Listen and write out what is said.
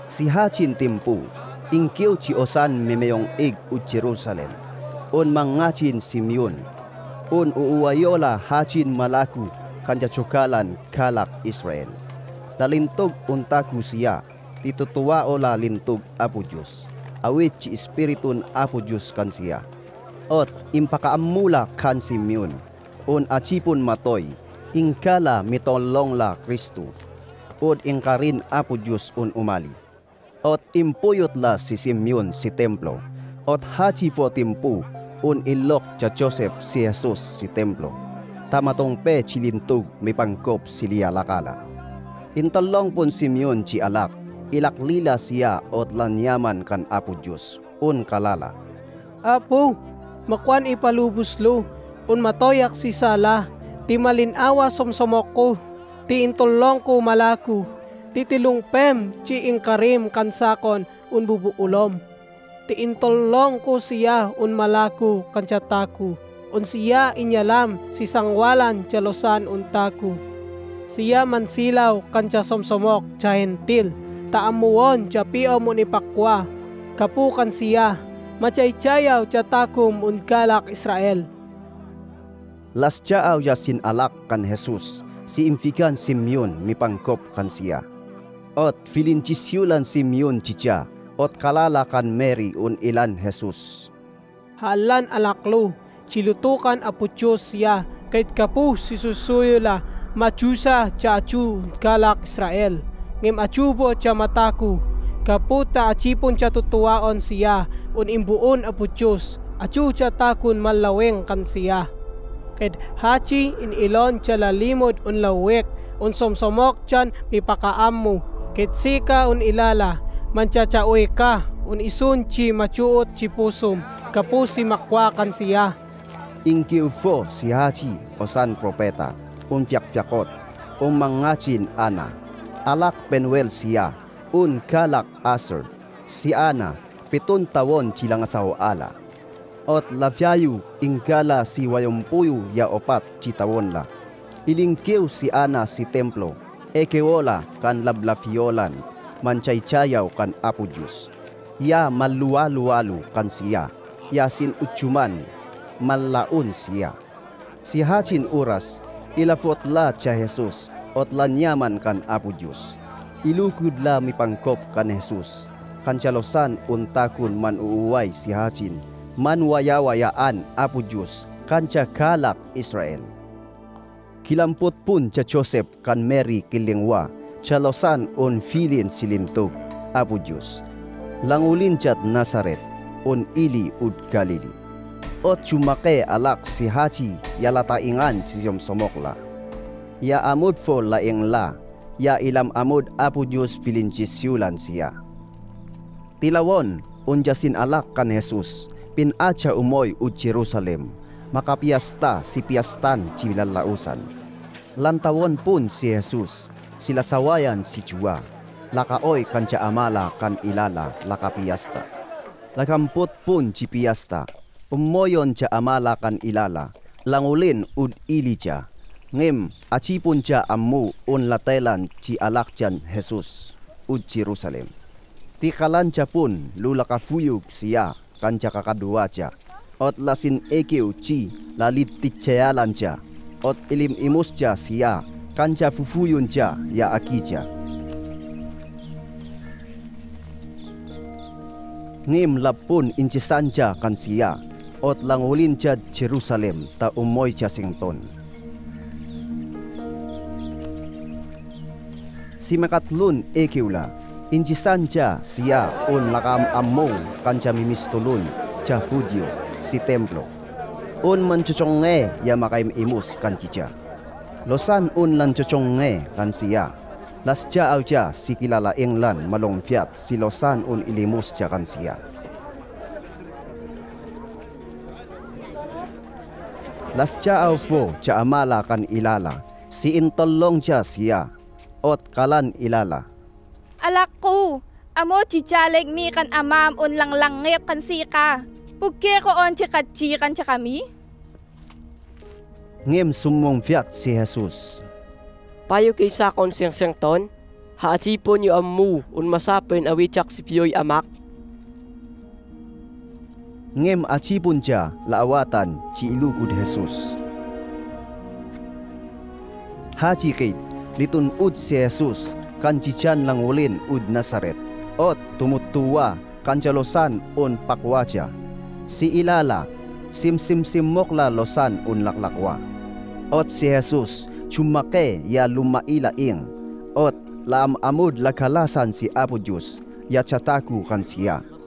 Si hachin timpu, ingkiw ci osan memeyong ig u Jerusalem. On mangachin Simeon. On uuwayola hachin malaku kanya cukalan kalak Israel. Lalintog untaku siya, titutuwa ola lintog Apo Diyos. Awit ci Espiritun Apo Diyos kan siya. Ot impakaamula kan Simeon. On achipon matoy, ingkala mitolong la Kristo. Od ingkarin Apo Diyos on umali. Ot impuyot la si Simeon si templo. Ot hachi fo timpu un ilok cha Joseph si Jesus si templo. Tamatong pe chilintug may pangkop si Lia lakala. Intalong pon Simeon ci alak. Ilaklila siya ot lanyaman kan Apo Diyos. Un kalala. Apo, makwan ipalubuslo. Un matoyak si Sala. Ti malinawa somsomok ko. Ti intulong ko malaku. Titilong pem, ci ingkarim kansakon, un bubuulom. Ti intulong ko siya, un malaku, kansyataku. Un siya inyalam, si sangwalan, tiyalosan, untaku. Siya mansilaw, kansya somsomok, tya hentil. Taamuon, tya piom, un ipakwa. Kapukan siya, machay-chayaw, tya takum, un galak Israel. Las tiyaaw ya sin alak kan Jesus. Si imfikan Simeon mi pangkop kan siya. Ot filinchisyulan Simeon chicha. Ot kalala kan Mary un ilan Jesus. Halan alaklo, chilutukan Apo Diyos siya. Kahit kapu si susuyo la, machusa cha achu galak Israel. Ngem achubo cha mataku. Kaputa achipon cha tutuwaon siya. Un imbuon Apo Diyos. Achu cha takun malaweng kan siya. Kahit hachi in ilon cha lalimod un lawek. Un somsomok chan mipakaammo. Kahit sika un ilala. Manchachaoy ka. Un isun chi machuot chi pusum. Kapu si makwakan siya. Ingkiw fo si hachi o san propeta. Un piak-piakot. Un mangachin ana. Alak penwel siya. Un kalak Aser. Si Ana. 7 tawon chilang asaw ala. Ot lafyayu ingkala si wayompuyo ya opat chitawon la. Ilingkiw si Ana si templo. Ekewola kan lablafiolan. Manchay-chayaw kan Apo Diyos. Ya maluwaluwalu kan siya. Ya sin utsuman. Malaun siya. Si hachin oras. Ilafot la cha Jesus. Ot lanyaman kan Apo Diyos. Ilukod la mi pangkop kan Jesus. Kansyalosan untakun man uuway si hachin. Manwayawayaan Apo Diyos kansya kalak Israel. Kilampot pun cha Joseph kan Mary kilingwa, chalosan on filin silintog Apo Diyos. Langulin chat Nazaret on ili ud Galili. Ot chumake alak si hachi yalataingan si somokla. Ya amud fo laing la, ya ilam amud Apo Diyos filinchisyulan siya. Tilawon unjasin alak kan Jesus. Pinacha umoy ud Jerusalem, makapiasta si piastan chilalausan. Lantawon pun si Jesus, sila sawayan si Jua, lakaoy kancha amala kan ilala lakapiasta. Lakampot pun chi piasta, umoyon cha amala kan ilala, langulin ud ilija. Ngem achipon cha ammu un latelan chi alakjan Jesus ud Jerusalem. Tikalan cha pun lulakafuyug siya. Kanca kakadua cha, ot lasin ekiw chi lalit titsayalan cha, ot ilim imus cha siya, kanca fufuyun cha ya aki cha. Ngim lapun inchisan cha kan siya, ot langulin cha Jerusalem ta umoy cha sington. Si makatlun ekiw la. Injisan cha siya un lakam ammong kancha mimistulun cha Hudyo si templo. Un manchuchonge ya makaim imus kanchicha. Losan un lan chuchonge kan siya. Las cha au cha si kilala englan malongfiat si losan un ilimus cha kan siya. Las cha au fo cha amala kan ilala si intolong cha siya. Ot kalan ilala. Alak ko, amo chichaleg mi kan amam un langlangit kan sika. Pugke ko on chikatchi kan kami? Ngem sumong fiat si Jesus. Payo kaysa kon siyang ton, haatipon yu ammu un masapen awicak si piyoy amak. Ngem acipun ja laawatan ci ilugud Jesus. Haji kait litun ud si Jesus kan cichan lang ulin ud Nazaret. Ot tumutuwa kan losan un pakwaja. Si ilala simokla losan un laklakwa. Ot si Jesus chumake ya lumailaing. Ot lam amud lakalasan si Apo Diyos ya chataku kan siya.